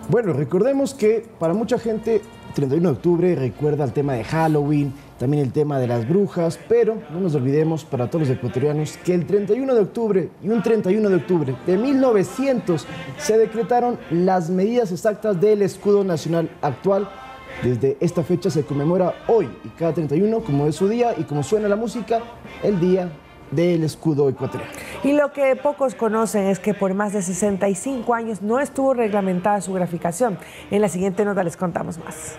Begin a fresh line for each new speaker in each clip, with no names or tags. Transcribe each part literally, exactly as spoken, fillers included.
Bueno, recordemos que para mucha gente treinta y uno de octubre recuerda el tema de Halloween, también el tema de las brujas, pero no nos olvidemos para todos los ecuatorianos que el treinta y uno de octubre y un treinta y uno de octubre de mil novecientos se decretaron las medidas exactas del escudo nacional actual. Desde esta fecha se conmemora hoy y cada treinta y uno, como es su día y como suena la música, el día del escudo ecuatoriano.
Y lo que pocos conocen es que por más de sesenta y cinco años no estuvo reglamentada su graficación. En la siguiente nota les contamos más.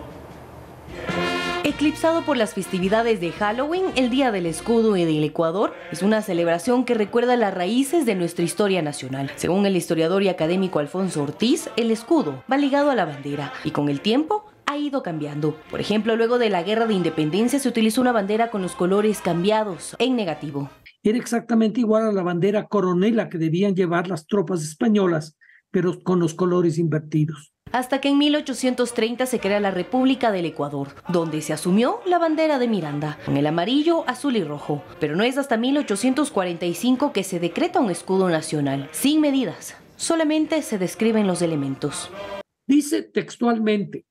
Eclipsado por las festividades de Halloween, el Día del Escudo y del Ecuador es una celebración que recuerda las raíces de nuestra historia nacional. Según el historiador y académico Alfonso Ortiz, el escudo va ligado a la bandera y con el tiempo ha ido cambiando. Por ejemplo, luego de la Guerra de Independencia se utilizó una bandera con los colores cambiados en negativo.
Era exactamente igual a la bandera coronela que debían llevar las tropas españolas, pero con los colores invertidos.
Hasta que en mil ochocientos treinta se crea la República del Ecuador, donde se asumió la bandera de Miranda, con el amarillo, azul y rojo. Pero no es hasta mil ochocientos cuarenta y cinco que se decreta un escudo nacional, sin medidas. Solamente se describen los elementos.
Dice textualmente: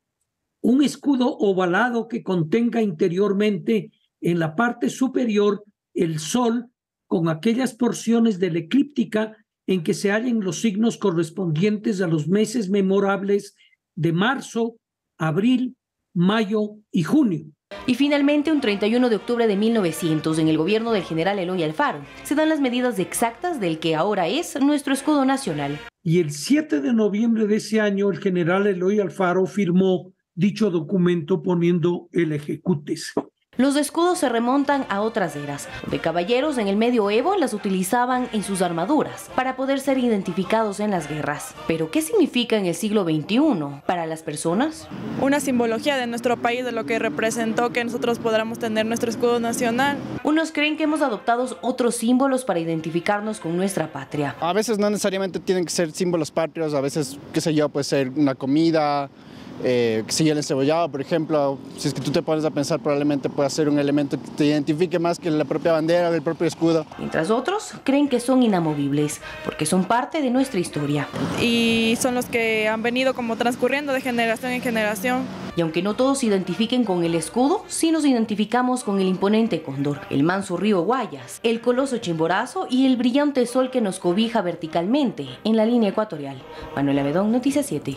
un escudo ovalado que contenga interiormente en la parte superior el sol con aquellas porciones de la eclíptica en que se hallen los signos correspondientes a los meses memorables de marzo, abril, mayo y junio.
Y finalmente, un treinta y uno de octubre de mil novecientos, en el gobierno del general Eloy Alfaro, se dan las medidas exactas del que ahora es nuestro escudo nacional.
Y el siete de noviembre de ese año, el general Eloy Alfaro firmó dicho documento poniendo el ejecútese.
Los escudos se remontan a otras eras, donde caballeros en el medioevo las utilizaban en sus armaduras para poder ser identificados en las guerras. ¿Pero qué significa en el siglo veintiuno para las personas?
Una simbología de nuestro país, de lo que representó que nosotros podamos tener nuestro escudo nacional.
Unos creen que hemos adoptado otros símbolos para identificarnos con nuestra patria.
A veces no necesariamente tienen que ser símbolos patrios, a veces, qué sé yo, puede ser una comida. Eh, si el encebollado, por ejemplo, si es que tú te pones a pensar, probablemente pueda ser un elemento que te identifique más que la propia bandera o el propio escudo.
Mientras otros creen que son inamovibles, porque son parte de nuestra historia.
Y son los que han venido como transcurriendo de generación en generación.
Y aunque no todos se identifiquen con el escudo, sí nos identificamos con el imponente cóndor, el manso río Guayas, el coloso Chimborazo y el brillante sol que nos cobija verticalmente en la línea ecuatorial. Manuela Bedón, Noticias siete.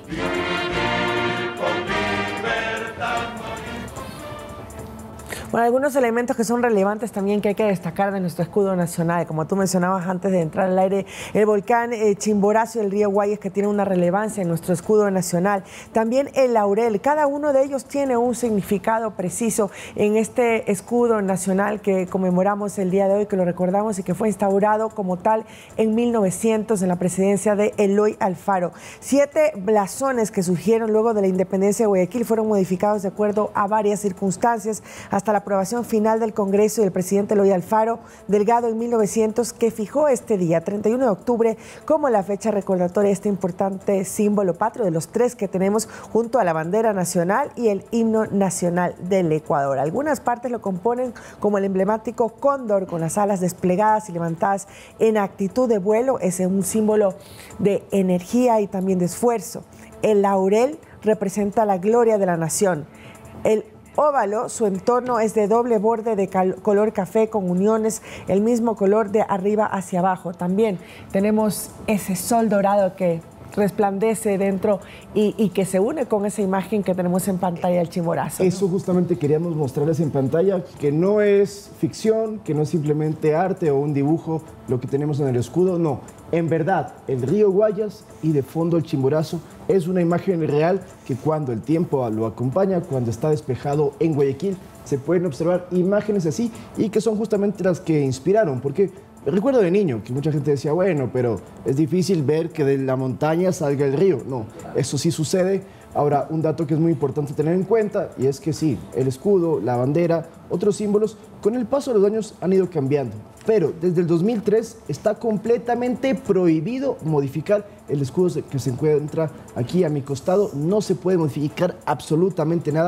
Bueno, algunos elementos que son relevantes también que hay que destacar de nuestro escudo nacional, como tú mencionabas antes de entrar al aire, el volcán eh, Chimborazo y el río Guayas, que tienen una relevancia en nuestro escudo nacional. También el laurel, cada uno de ellos tiene un significado preciso en este escudo nacional que conmemoramos el día de hoy, que lo recordamos y que fue instaurado como tal en mil novecientos en la presidencia de Eloy Alfaro. Siete blasones que surgieron luego de la independencia de Guayaquil fueron modificados de acuerdo a varias circunstancias hasta la aprobación final del Congreso y del presidente Eloy Alfaro Delgado en mil novecientos, que fijó este día, treinta y uno de octubre, como la fecha recordatoria de este importante símbolo patrio de los tres que tenemos junto a la bandera nacional y el himno nacional del Ecuador. Algunas partes lo componen como el emblemático cóndor con las alas desplegadas y levantadas en actitud de vuelo, es un símbolo de energía y también de esfuerzo. El laurel representa la gloria de la nación. El óvalo, su entorno es de doble borde de color café con uniones, el mismo color de arriba hacia abajo. También tenemos ese sol dorado que resplandece dentro y, y que se une con esa imagen que tenemos en pantalla del Chimborazo, ¿no?
Eso justamente queríamos mostrarles en pantalla, que no es ficción, que no es simplemente arte o un dibujo lo que tenemos en el escudo, no. En verdad, el río Guayas y de fondo el Chimborazo es una imagen real que cuando el tiempo lo acompaña, cuando está despejado en Guayaquil, se pueden observar imágenes así y que son justamente las que inspiraron, porque recuerdo de niño que mucha gente decía, bueno, pero es difícil ver que de la montaña salga el río. No, eso sí sucede. Ahora, un dato que es muy importante tener en cuenta, y es que sí, el escudo, la bandera, otros símbolos, con el paso de los años han ido cambiando. Pero desde el dos mil tres está completamente prohibido modificar el escudo que se encuentra aquí a mi costado. No se puede modificar absolutamente nada.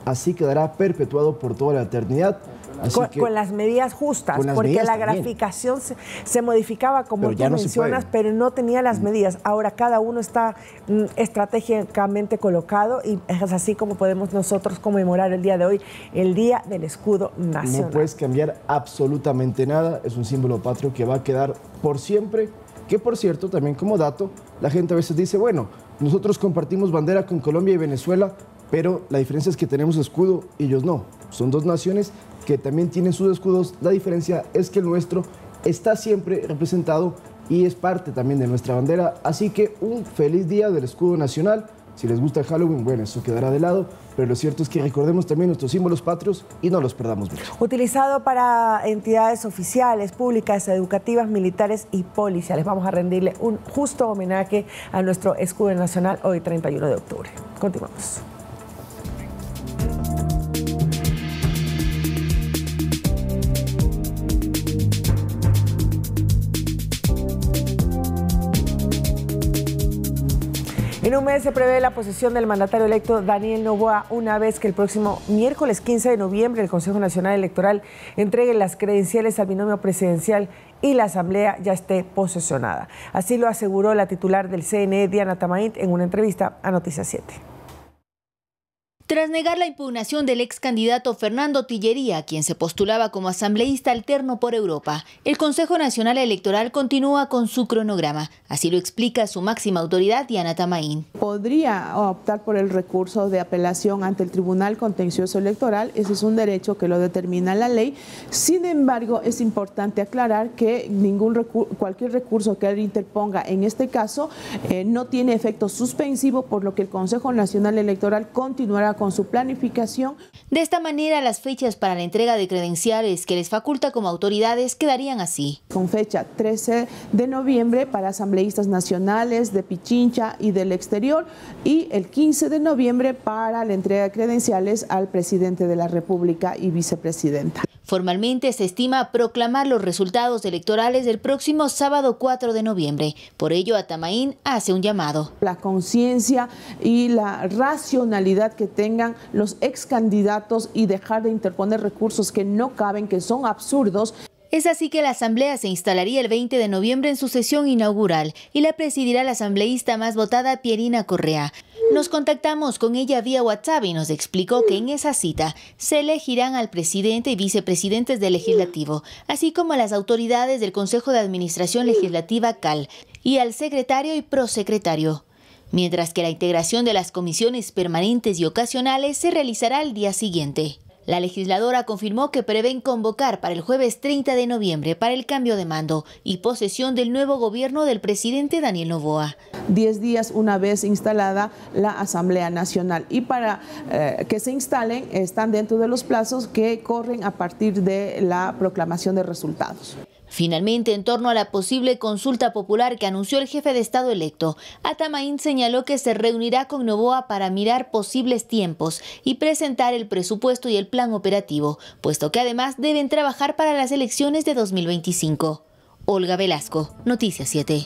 así quedará perpetuado por toda la eternidad. Así
con,
que,
con las medidas justas,
las
porque
medidas
la
también.
graficación se, se modificaba como
pero
tú
ya no
mencionas, pero no tenía las medidas. Ahora cada uno está mm, estratégicamente colocado y es así como podemos nosotros conmemorar el día de hoy, el Día del Escudo Nacional.
No puedes cambiar absolutamente nada, es un símbolo patrio que va a quedar por siempre, que por cierto, también como dato, la gente a veces dice, bueno, nosotros compartimos bandera con Colombia y Venezuela, pero la diferencia es que tenemos escudo y ellos no. Son dos naciones que también tienen sus escudos. La diferencia es que el nuestro está siempre representado y es parte también de nuestra bandera. Así que un feliz día del escudo nacional. Si les gusta Halloween, bueno, eso quedará de lado, pero lo cierto es que recordemos también nuestros símbolos patrios y no los perdamos mucho.
Utilizado para entidades oficiales, públicas, educativas, militares y policiales. Vamos a rendirle un justo homenaje a nuestro escudo nacional hoy, treinta y uno de octubre. Continuamos. En un mes se prevé la posesión del mandatario electo Daniel Noboa, una vez que el próximo miércoles quince de noviembre el Consejo Nacional Electoral entregue las credenciales al binomio presidencial y la Asamblea ya esté posesionada. Así lo aseguró la titular del C N E, Diana Tamaint, en una entrevista a Noticias siete.
Tras negar la impugnación del ex candidato Fernando Tillería, quien se postulaba como asambleísta alterno por Europa, el Consejo Nacional Electoral continúa con su cronograma. Así lo explica su máxima autoridad, Diana Tamaint.
Podría optar por el recurso de apelación ante el Tribunal Contencioso Electoral. Ese es un derecho que lo determina la ley. Sin embargo, es importante aclarar que ningún recur- cualquier recurso que él interponga en este caso eh, no tiene efecto suspensivo, por lo que el Consejo Nacional Electoral continuará con su planificación.
De esta manera, las fechas para la entrega de credenciales que les faculta como autoridades quedarían así.
Con fecha trece de noviembre para asambleístas nacionales de Pichincha y del exterior y el quince de noviembre para la entrega de credenciales al presidente de la República y vicepresidenta.
Formalmente se estima proclamar los resultados electorales del próximo sábado cuatro de noviembre. Por ello, Tamaint hace un llamado.
La conciencia y la racionalidad que tengan los ex candidatos y dejar de interponer recursos que no caben, que son absurdos.
Es así que la Asamblea se instalaría el veinte de noviembre en su sesión inaugural y la presidirá la asambleísta más votada, Pierina Correa. Nos contactamos con ella vía WhatsApp y nos explicó que en esa cita se elegirán al presidente y vicepresidentes del Legislativo, así como a las autoridades del Consejo de Administración Legislativa C A L y al secretario y prosecretario. Mientras que la integración de las comisiones permanentes y ocasionales se realizará el día siguiente. La legisladora confirmó que prevén convocar para el jueves treinta de noviembre para el cambio de mando y posesión del nuevo gobierno del presidente Daniel Noboa.
Diez días una vez instalada la Asamblea Nacional y para eh, que se instalen están dentro de los plazos que corren a partir de la proclamación de resultados.
Finalmente, en torno a la posible consulta popular que anunció el jefe de Estado electo, Tamaint señaló que se reunirá con Noboa para mirar posibles tiempos y presentar el presupuesto y el plan operativo, puesto que además deben trabajar para las elecciones de dos mil veinticinco. Olga Velasco, Noticias siete.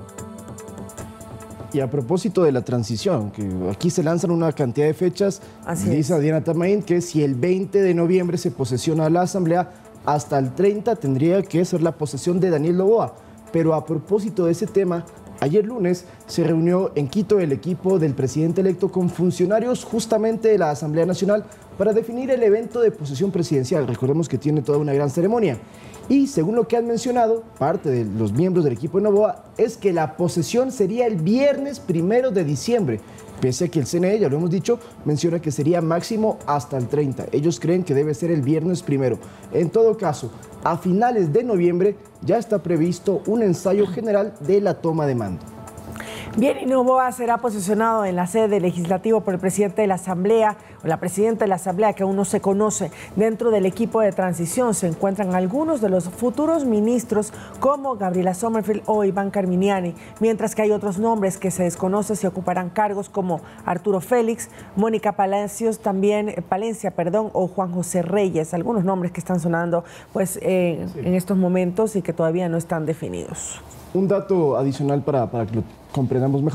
Y a propósito de la transición, que aquí se lanzan una cantidad de fechas,
Así
dice
es.
Diana Tamaint que si el veinte de noviembre se posesiona la Asamblea, hasta el treinta tendría que ser la posesión de Daniel Noboa. Pero a propósito de ese tema, ayer lunes se reunió en Quito el equipo del presidente electo con funcionarios justamente de la Asamblea Nacional para definir el evento de posesión presidencial. Recordemos que tiene toda una gran ceremonia. Y según lo que han mencionado, parte de los miembros del equipo de Noboa, es que la posesión sería el viernes primero de diciembre. Pese a que el C N E, ya lo hemos dicho, menciona que sería máximo hasta el treinta. Ellos creen que debe ser el viernes primero. En todo caso, a finales de noviembre ya está previsto un ensayo general de la toma de mando.
Bien, y Noboa será posesionado en la sede del Legislativo por el presidente de la Asamblea o la presidenta de la Asamblea, que aún no se conoce. Dentro del equipo de transición se encuentran algunos de los futuros ministros como Gabriela Sommerfield o Iván Carminiani, mientras que hay otros nombres que se desconoce si ocuparán cargos como Arturo Félix, Mónica Palacios, también Palencia, perdón, o Juan José Reyes, algunos nombres que están sonando pues eh, sí. en estos momentos y que todavía no están definidos.
Un dato adicional para, para que lo comprendamos mejor.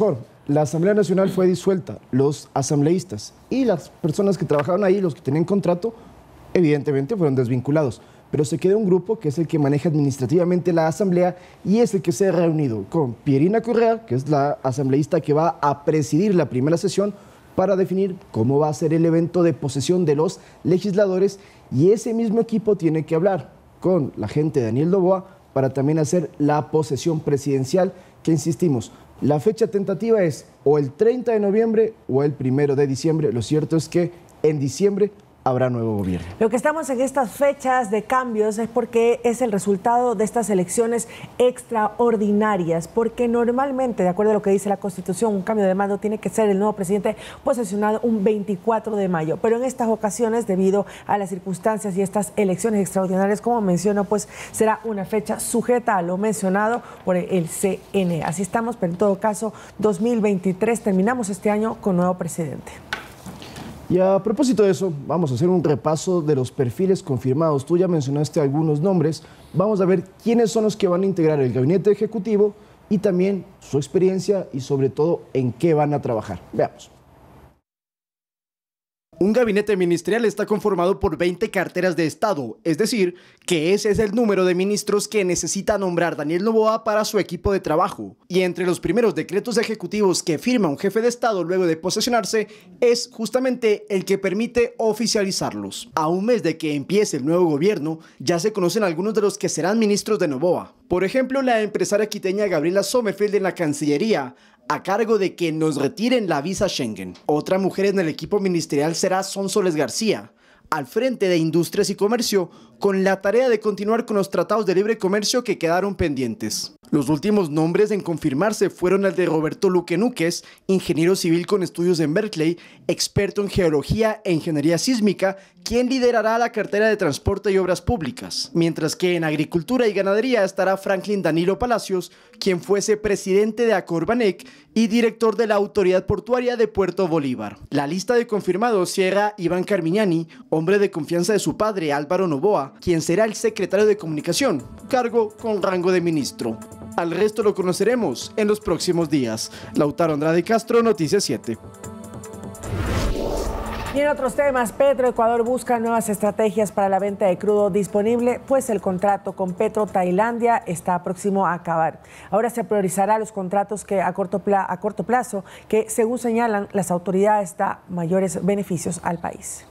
la Asamblea Nacional fue disuelta, los asambleístas y las personas que trabajaban ahí, los que tenían contrato, evidentemente fueron desvinculados. Pero se queda un grupo que es el que maneja administrativamente la Asamblea y es el que se ha reunido con Pierina Correa, que es la asambleísta que va a presidir la primera sesión para definir cómo va a ser el evento de posesión de los legisladores, y ese mismo equipo tiene que hablar con la gente de Daniel Noboa para también hacer la posesión presidencial, que insistimos, la fecha tentativa es o el treinta de noviembre o el primero de diciembre. Lo cierto es que en diciembre habrá nuevo gobierno.
Lo que estamos en estas fechas de cambios es porque es el resultado de estas elecciones extraordinarias, porque normalmente, de acuerdo a lo que dice la Constitución, un cambio de mando tiene que ser el nuevo presidente posesionado un veinticuatro de mayo, pero en estas ocasiones, debido a las circunstancias y estas elecciones extraordinarias, como menciono, pues será una fecha sujeta a lo mencionado por el C N E. Así estamos, pero en todo caso, dos mil veintitrés terminamos este año con nuevo presidente.
Y a propósito de eso, vamos a hacer un repaso de los perfiles confirmados. Tú ya mencionaste algunos nombres. Vamos a ver quiénes son los que van a integrar el gabinete ejecutivo y también su experiencia y sobre todo en qué van a trabajar. Veamos.
Un gabinete ministerial está conformado por veinte carteras de Estado, es decir, que ese es el número de ministros que necesita nombrar Daniel Noboa para su equipo de trabajo. Y entre los primeros decretos ejecutivos que firma un jefe de Estado luego de posesionarse, es justamente el que permite oficializarlos. A un mes de que empiece el nuevo gobierno, ya se conocen algunos de los que serán ministros de Noboa. Por ejemplo, la empresaria quiteña Gabriela Sommerfeld en la Cancillería, a cargo de que nos retiren la visa Schengen. Otra mujer en el equipo ministerial será Sonsoles García, al frente de Industrias y Comercio, con la tarea de continuar con los tratados de libre comercio que quedaron pendientes. Los últimos nombres en confirmarse fueron el de Roberto Luque Núquez, ingeniero civil con estudios en Berkeley, experto en geología e ingeniería sísmica, quien liderará la cartera de Transporte y Obras Públicas, mientras que en Agricultura y Ganadería estará Franklin Danilo Palacios, quien fuese presidente de Acorbanec y director de la Autoridad Portuaria de Puerto Bolívar. La lista de confirmados cierra Iván Carmiñani, hombre de confianza de su padre Álvaro Noboa, quien será el secretario de Comunicación, cargo con rango de ministro. Al resto lo conoceremos en los próximos días. Lautaro Andrade Castro, Noticias siete.
Y en otros temas, Petroecuador busca nuevas estrategias para la venta de crudo disponible, pues el contrato con Petro Tailandia está próximo a acabar. Ahora se priorizará los contratos que a corto, pla- a corto plazo, que según señalan las autoridades da mayores beneficios al país.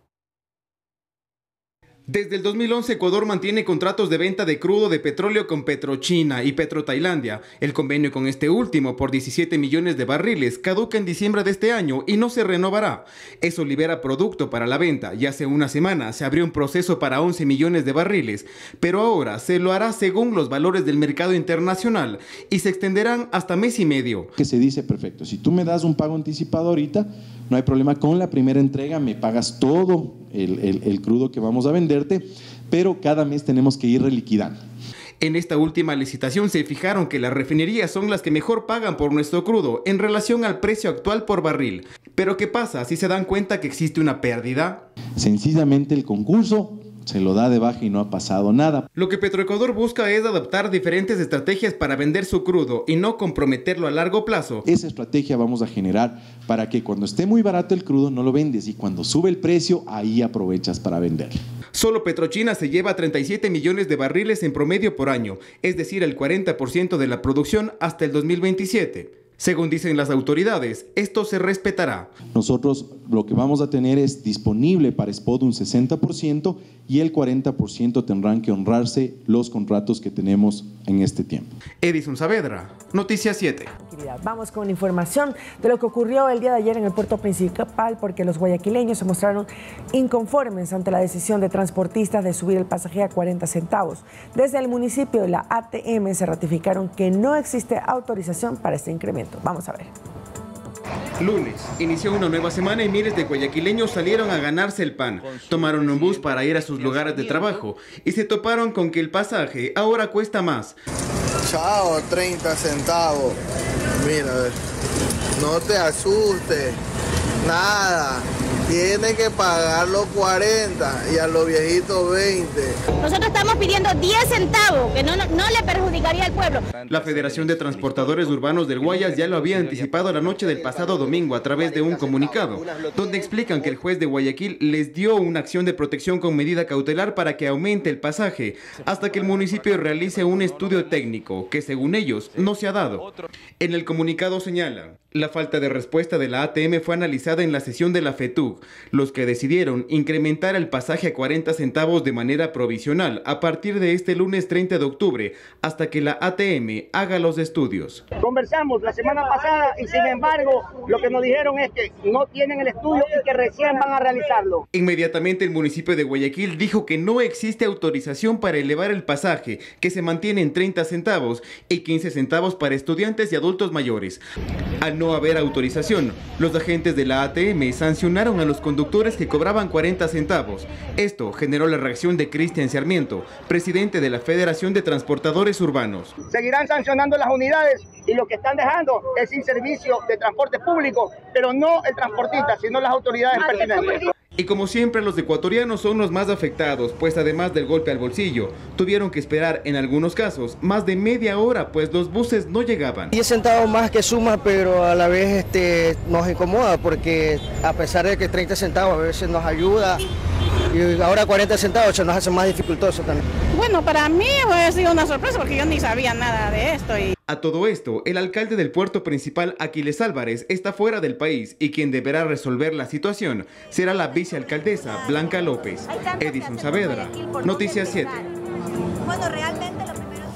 Desde el dos mil once, Ecuador mantiene contratos de venta de crudo de petróleo con Petrochina y Petrotailandia. El convenio con este último, por diecisiete millones de barriles, caduca en diciembre de este año y no se renovará. Eso libera producto para la venta y hace una semana se abrió un proceso para once millones de barriles, pero ahora se lo hará según los valores del mercado internacional y se extenderán hasta mes y medio.
Que se dice, perfecto, si tú me das un pago anticipado ahorita, no hay problema, con la primera entrega me pagas todo el, el, el crudo que vamos a venderte, pero cada mes tenemos que ir reliquidando.
En esta última licitación se fijaron que las refinerías son las que mejor pagan por nuestro crudo en relación al precio actual por barril. Pero ¿qué pasa si se dan cuenta que existe una pérdida?
Sencillamente el concurso se lo da de baja y no ha pasado nada.
Lo que Petroecuador busca es adaptar diferentes estrategias para vender su crudo y no comprometerlo a largo plazo.
Esa estrategia vamos a generar para que cuando esté muy barato el crudo no lo vendes y cuando sube el precio ahí aprovechas para vender.
Solo Petrochina se lleva treinta y siete millones de barriles en promedio por año, es decir, el cuarenta por ciento de la producción hasta el dos mil veintisiete. Según dicen las autoridades, esto se respetará.
Nosotros lo que vamos a tener es disponible para Spot un sesenta por ciento y el cuarenta por ciento tendrán que honrarse los contratos que tenemos en este tiempo.
Edison Saavedra, Noticias siete.
Vamos con información de lo que ocurrió el día de ayer en el puerto principal, porque los guayaquileños se mostraron inconformes ante la decisión de transportistas de subir el pasaje a cuarenta centavos. Desde el municipio de la A T M se ratificaron que no existe autorización para este incremento. Vamos a ver.
Lunes, inició una nueva semana y miles de guayaquileños salieron a ganarse el pan. Tomaron un bus para ir a sus lugares de trabajo y se toparon con que el pasaje ahora cuesta más.
Chao, treinta centavos. Mira, no te asustes. Nada, Tiene que pagar los cuarenta y a los viejitos veinte.
Nosotros estamos pidiendo diez centavos, que no, no, no le perjudicaría al pueblo.
La Federación de Transportadores Urbanos del Guayas ya lo había anticipado la noche del pasado domingo a través de un comunicado, donde explican que el juez de Guayaquil les dio una acción de protección con medida cautelar para que aumente el pasaje, hasta que el municipio realice un estudio técnico, que según ellos no se ha dado. En el comunicado señalan: la falta de respuesta de la A T M fue analizada en la sesión de la FETUC, los que decidieron incrementar el pasaje a cuarenta centavos de manera provisional a partir de este lunes treinta de octubre, hasta que la A T M haga los estudios.
Conversamos la semana pasada y sin embargo lo que nos dijeron es que no tienen el estudio y que recién van a realizarlo.
Inmediatamente el municipio de Guayaquil dijo que no existe autorización para elevar el pasaje, que se mantiene en treinta centavos y quince centavos para estudiantes y adultos mayores. Al no haber autorización, los agentes de la A T M sancionaron a los conductores que cobraban cuarenta centavos. Esto generó la reacción de Cristian Sarmiento, presidente de la Federación de Transportadores Urbanos.
Seguirán sancionando las unidades y lo que están dejando es sin servicio de transporte público, pero no el transportista, sino las autoridades pertinentes.
Y como siempre, los ecuatorianos son los más afectados, pues además del golpe al bolsillo, tuvieron que esperar en algunos casos más de media hora, pues los buses no llegaban.
diez centavos más que suma, pero a la vez este, nos incomoda, porque a pesar de que treinta centavos a veces nos ayuda, y ahora cuarenta centavos se nos hace más dificultoso también.
Bueno, para mí ha sido una sorpresa porque yo ni sabía nada de esto. Y...
A todo esto, el alcalde del puerto principal, Aquiles Álvarez, está fuera del país y quien deberá resolver la situación será la vicealcaldesa Blanca López. Edison Saavedra, Noticias siete.
Bueno, realmente lo primero...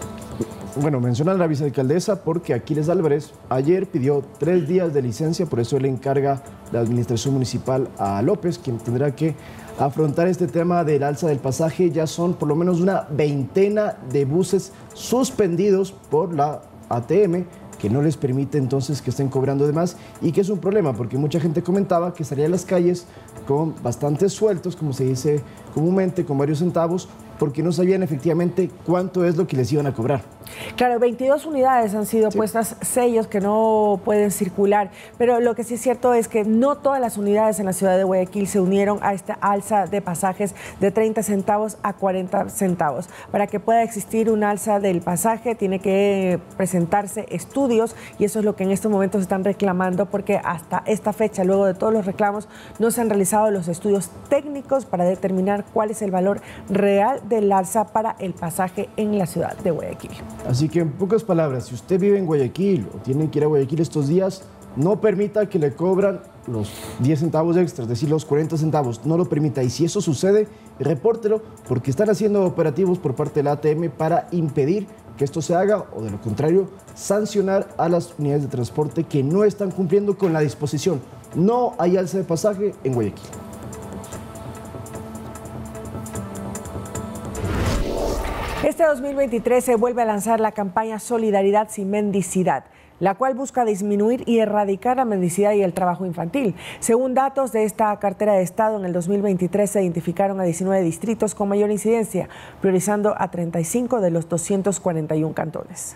Bueno, menciona a la vicealcaldesa porque Aquiles Álvarez ayer pidió tres días de licencia, por eso le encarga la administración municipal a López, quien tendrá que afrontar este tema del alza del pasaje. Ya son por lo menos una veintena de buses suspendidos por la A T M, que no les permite entonces que estén cobrando de más, y que es un problema porque mucha gente comentaba que estaría en las calles con bastantes sueltos, como se dice comúnmente, con varios centavos, porque no sabían efectivamente cuánto es lo que les iban a cobrar.
Claro, veintidós unidades han sido sí. puestas sellos que no pueden circular, pero lo que sí es cierto es que no todas las unidades en la ciudad de Guayaquil se unieron a esta alza de pasajes de treinta centavos a cuarenta centavos. Para que pueda existir un alza del pasaje tiene que presentarse estudios, y eso es lo que en estos momentos están reclamando, porque hasta esta fecha, luego de todos los reclamos, no se han realizado los estudios técnicos para determinar cuál es el valor real del alza para el pasaje en la ciudad de Guayaquil.
Así que en pocas palabras, si usted vive en Guayaquil o tienen que ir a Guayaquil estos días, no permita que le cobran los diez centavos extras, es decir, los cuarenta centavos, no lo permita. Y si eso sucede, repórtelo, porque están haciendo operativos por parte de la A T M para impedir que esto se haga, o de lo contrario, sancionar a las unidades de transporte que no están cumpliendo con la disposición. No hay alza de pasaje en Guayaquil.
Este dos mil veintitrés se vuelve a lanzar la campaña Solidaridad sin Mendicidad, la cual busca disminuir y erradicar la mendicidad y el trabajo infantil. Según datos de esta cartera de Estado, en el dos mil veintitrés se identificaron a diecinueve distritos con mayor incidencia, priorizando a treinta y cinco de los doscientos cuarenta y uno cantones.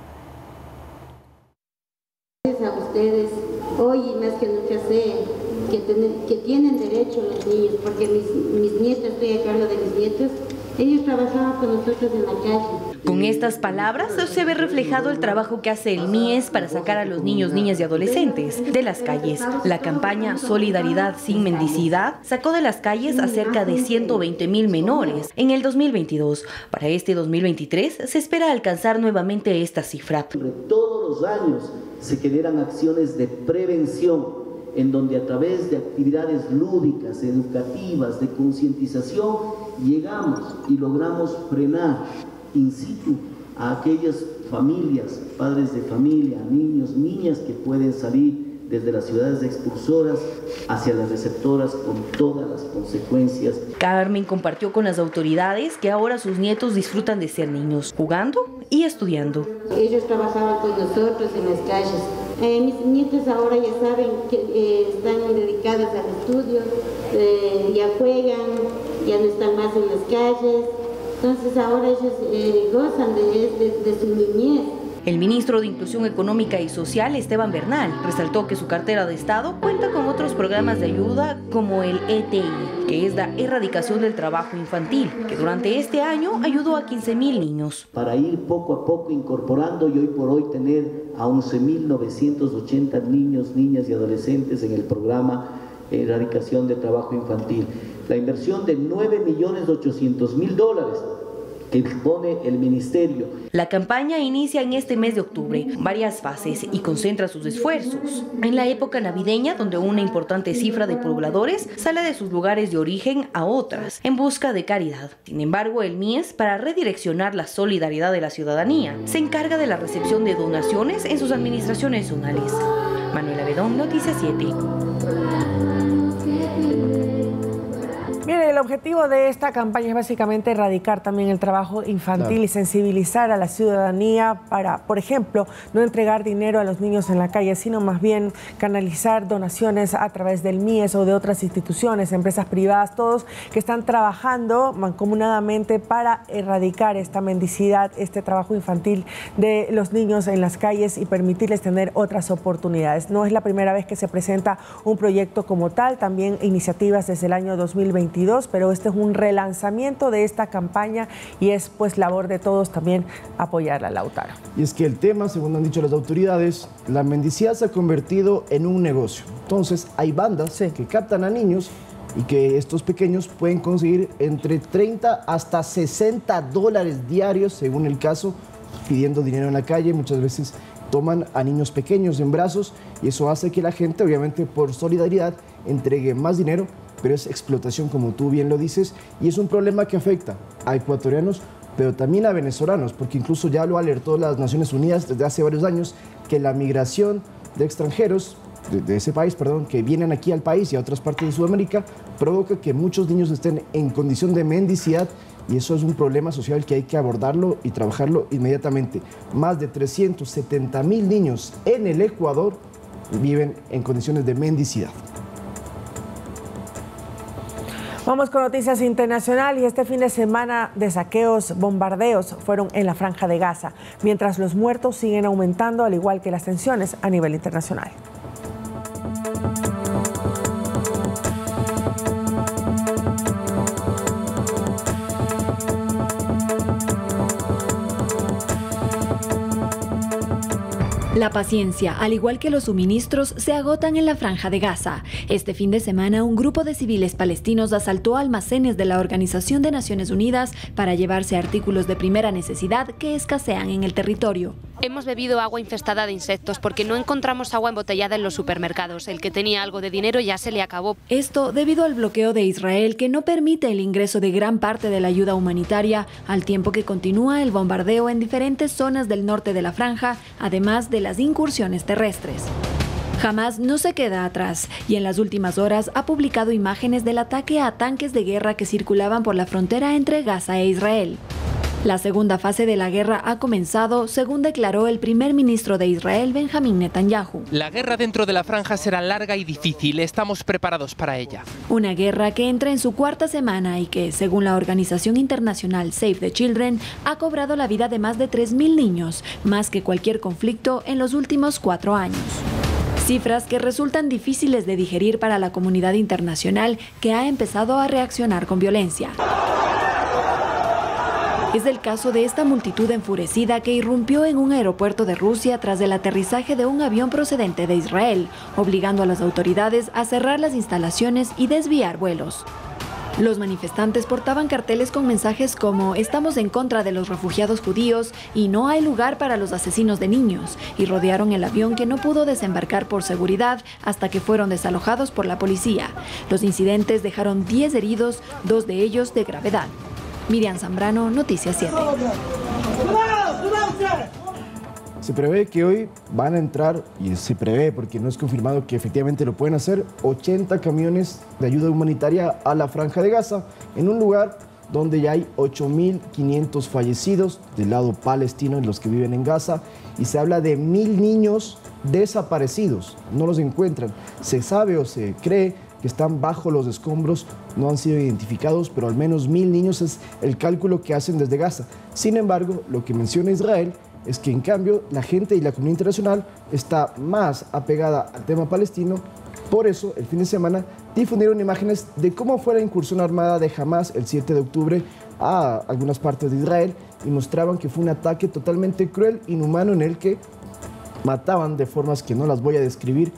Gracias a ustedes, hoy más que nunca sé que, ten, que tienen derecho los niños, porque mis, mis nietos, estoy a cargo de mis nietos, ellos trabajaban con nosotros en la calle.
Con estas palabras se ve reflejado el trabajo que hace el M I E S para sacar a los niños, niñas y adolescentes de las calles. La campaña Solidaridad sin Mendicidad sacó de las calles a cerca de ciento veinte mil menores en el dos mil veintidós. Para este dos mil veintitrés se espera alcanzar nuevamente esta cifra.
Todos los años se generan acciones de prevención, en donde a través de actividades lúdicas, educativas, de concientización, llegamos y logramos frenar in situ a aquellas familias, padres de familia, niños, niñas que pueden salir desde las ciudades expulsoras hacia las receptoras con todas las consecuencias.
Carmen compartió con las autoridades que ahora sus nietos disfrutan de ser niños, jugando y estudiando.
Ellos trabajaban con nosotros en las calles. Eh, mis nietos ahora ya saben que eh, están dedicados al estudio, eh, ya juegan, ya no están más en las calles. Entonces ahora ellos eh, gozan de, de, de su niñez.
El ministro de Inclusión Económica y Social, Esteban Bernal, resaltó que su cartera de Estado cuenta con otros programas de ayuda como el E T I, que es la erradicación del trabajo infantil, que durante este año ayudó a quince mil niños.
Para ir poco a poco incorporando y hoy por hoy tener a once mil novecientos ochenta niños, niñas y adolescentes en el programa Erradicación del Trabajo Infantil. La inversión de nueve millones ochocientos mil dólares que dispone el ministerio.
La campaña inicia en este mes de octubre, varias fases, y concentra sus esfuerzos en la época navideña, donde una importante cifra de pobladores sale de sus lugares de origen a otras en busca de caridad. Sin embargo, el M I E S, para redireccionar la solidaridad de la ciudadanía, se encarga de la recepción de donaciones en sus administraciones zonales. Manuela Bedón, Noticias siete.
Miren, el objetivo de esta campaña es básicamente erradicar también el trabajo infantil, claro, y sensibilizar a la ciudadanía para, por ejemplo, no entregar dinero a los niños en la calle, sino más bien canalizar donaciones a través del M I E S o de otras instituciones, empresas privadas, todos que están trabajando mancomunadamente para erradicar esta mendicidad, este trabajo infantil de los niños en las calles y permitirles tener otras oportunidades. No es la primera vez que se presenta un proyecto como tal, también iniciativas desde el año dos mil veintidós, pero este es un relanzamiento de esta campaña y es pues labor de todos también apoyarla, Lautaro.
Y es que el tema, según han dicho las autoridades, la mendicidad se ha convertido en un negocio. Entonces hay bandas sí. que captan a niños y que estos pequeños pueden conseguir entre treinta hasta sesenta dólares diarios, según el caso, pidiendo dinero en la calle. Muchas veces toman a niños pequeños en brazos y eso hace que la gente, obviamente por solidaridad, entregue más dinero, pero es explotación, como tú bien lo dices, y es un problema que afecta a ecuatorianos, pero también a venezolanos, porque incluso ya lo alertó las Naciones Unidas desde hace varios años, que la migración de extranjeros, de, de ese país, perdón, que vienen aquí al país y a otras partes de Sudamérica, provoca que muchos niños estén en condición de mendicidad, y eso es un problema social que hay que abordarlo y trabajarlo inmediatamente. Más de trescientos setenta mil niños en el Ecuador viven en condiciones de mendicidad.
Vamos con noticias internacionales. Este fin de semana de saqueos, bombardeos fueron en la Franja de Gaza, mientras los muertos siguen aumentando, al igual que las tensiones a nivel internacional.
La paciencia, al igual que los suministros, se agotan en la Franja de Gaza. Este fin de semana, un grupo de civiles palestinos asaltó almacenes de la Organización de Naciones Unidas para llevarse artículos de primera necesidad que escasean en el territorio.
Hemos bebido agua infestada de insectos porque no encontramos agua embotellada en los supermercados. El que tenía algo de dinero ya se le acabó.
Esto debido al bloqueo de Israel, que no permite el ingreso de gran parte de la ayuda humanitaria, al tiempo que continúa el bombardeo en diferentes zonas del norte de la franja, además de las incursiones terrestres. Hamás no se queda atrás y en las últimas horas ha publicado imágenes del ataque a tanques de guerra que circulaban por la frontera entre Gaza e Israel. La segunda fase de la guerra ha comenzado, según declaró el primer ministro de Israel, Benjamín Netanyahu.
La guerra dentro de la franja será larga y difícil, estamos preparados para ella.
Una guerra que entra en su cuarta semana y que, según la organización internacional Save the Children, ha cobrado la vida de más de tres mil niños, más que cualquier conflicto en los últimos cuatro años. Cifras que resultan difíciles de digerir para la comunidad internacional, que ha empezado a reaccionar con violencia. Es el caso de esta multitud enfurecida que irrumpió en un aeropuerto de Rusia tras el aterrizaje de un avión procedente de Israel, obligando a las autoridades a cerrar las instalaciones y desviar vuelos. Los manifestantes portaban carteles con mensajes como "Estamos en contra de los refugiados judíos" y "No hay lugar para los asesinos de niños", y rodearon el avión, que no pudo desembarcar por seguridad hasta que fueron desalojados por la policía. Los incidentes dejaron diez heridos, dos de ellos de gravedad. Miriam Zambrano, Noticias siete.
Se prevé que hoy van a entrar, y se prevé porque no es confirmado que efectivamente lo pueden hacer, ochenta camiones de ayuda humanitaria a la Franja de Gaza, en un lugar donde ya hay ocho mil quinientos fallecidos del lado palestino, en los que viven en Gaza, y se habla de mil niños desaparecidos, no los encuentran. Se sabe o se cree que están bajo los escombros, no han sido identificados, pero al menos mil niños es el cálculo que hacen desde Gaza. Sin embargo, lo que menciona Israel es que en cambio la gente y la comunidad internacional está más apegada al tema palestino. Por eso, el fin de semana difundieron imágenes de cómo fue la incursión armada de Hamas el siete de octubre a algunas partes de Israel y mostraban que fue un ataque totalmente cruel, inhumano, en el que mataban de formas que no las voy a describir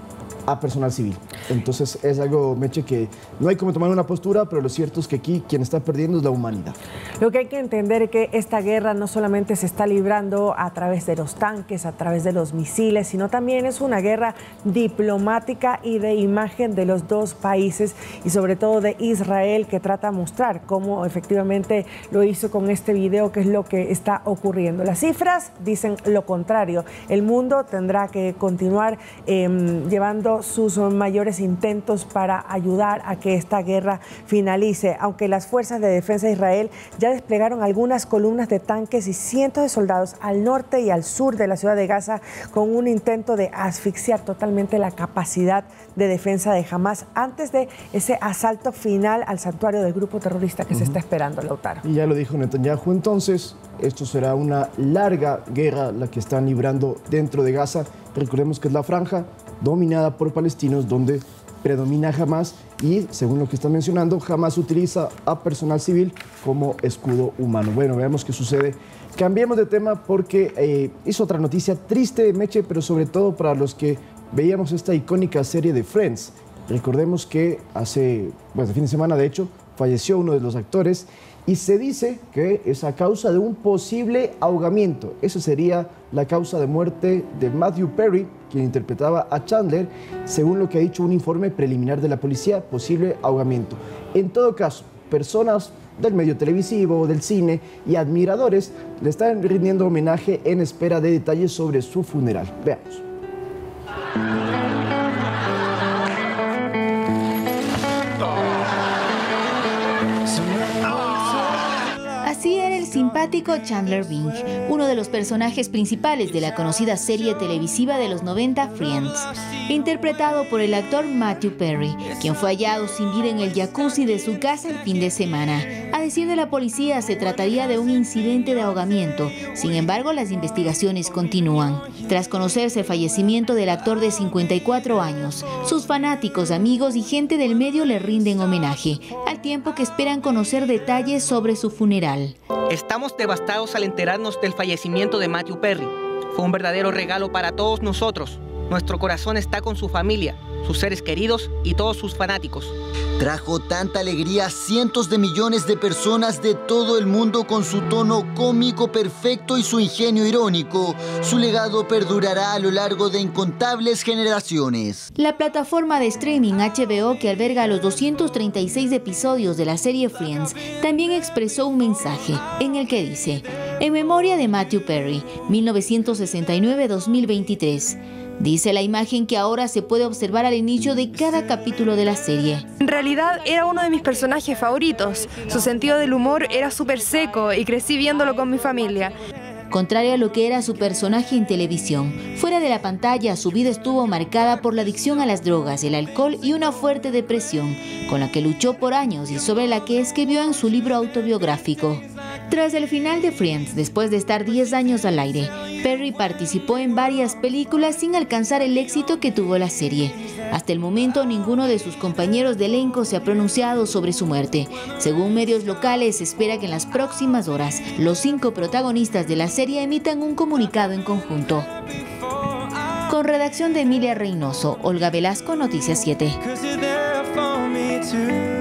a personal civil. Entonces es algo, Meche, que no hay como tomar una postura, pero lo cierto es que aquí quien está perdiendo es la humanidad.
Lo que hay que entender es que esta guerra no solamente se está librando a través de los tanques, a través de los misiles, sino también es una guerra diplomática y de imagen de los dos países y sobre todo de Israel, que trata de mostrar cómo efectivamente lo hizo con este video, qué es lo que está ocurriendo. Las cifras dicen lo contrario. El mundo tendrá que continuar eh, llevando sus mayores intentos para ayudar a que esta guerra finalice, aunque las fuerzas de defensa de Israel ya desplegaron algunas columnas de tanques y cientos de soldados al norte y al sur de la ciudad de Gaza con un intento de asfixiar totalmente la capacidad de defensa de Hamas antes de ese asalto final al santuario del grupo terrorista que uh-huh. se está esperando, Lautaro.
Y ya lo dijo Netanyahu, entonces esto será una larga guerra la que están librando dentro de Gaza. Recordemos que es la franja dominada por palestinos, donde predomina Hamas y, según lo que están mencionando, Hamas utiliza a personal civil como escudo humano. Bueno, veamos qué sucede. Cambiemos de tema porque eh, hizo otra noticia triste, Meche, pero sobre todo para los que veíamos esta icónica serie de Friends. Recordemos que hace, bueno, el fin de semana, de hecho, falleció uno de los actores y se dice que es a causa de un posible ahogamiento. Esa sería la causa de muerte de Matthew Perry, quien interpretaba a Chandler, según lo que ha dicho un informe preliminar de la policía, posible ahogamiento. En todo caso, personas del medio televisivo, del cine y admiradores le están rindiendo homenaje en espera de detalles sobre su funeral. Veamos.
Así era el simpático Chandler Bing, uno de los personajes principales de la conocida serie televisiva de los noventa Friends, interpretado por el actor Matthew Perry, quien fue hallado sin vida en el jacuzzi de su casa el fin de semana. A decir de la policía, se trataría de un incidente de ahogamiento. Sin embargo, las investigaciones continúan. Tras conocerse el fallecimiento del actor de cincuenta y cuatro años, sus fanáticos, amigos y gente del medio le rinden homenaje, al tiempo que esperan conocer detalles sobre su funeral.
Estamos devastados al enterarnos del fallecimiento de Matthew Perry. Fue un verdadero regalo para todos nosotros. Nuestro corazón está con su familia, sus seres queridos y todos sus fanáticos.
Trajo tanta alegría a cientos de millones de personas de todo el mundo con su tono cómico perfecto y su ingenio irónico. Su legado perdurará a lo largo de incontables generaciones.
La plataforma de streaming H B O, que alberga los doscientos treinta y seis episodios de la serie Friends, también expresó un mensaje en el que dice: en memoria de Matthew Perry, mil novecientos sesenta y nueve a dos mil veintitrés. Dice la imagen que ahora se puede observar al inicio de cada capítulo de la serie.
En realidad era uno de mis personajes favoritos. Su sentido del humor era súper seco y crecí viéndolo con mi familia.
Contrario a lo que era su personaje en televisión, fuera de la pantalla su vida estuvo marcada por la adicción a las drogas, el alcohol y una fuerte depresión, con la que luchó por años y sobre la que escribió en su libro autobiográfico. Tras el final de Friends, después de estar diez años al aire, Perry participó en varias películas sin alcanzar el éxito que tuvo la serie. Hasta el momento, ninguno de sus compañeros de elenco se ha pronunciado sobre su muerte. Según medios locales, se espera que en las próximas horas los cinco protagonistas de la serie emitan un comunicado en conjunto. Con redacción de Emilia Reynoso, Olga Velasco, Noticias siete.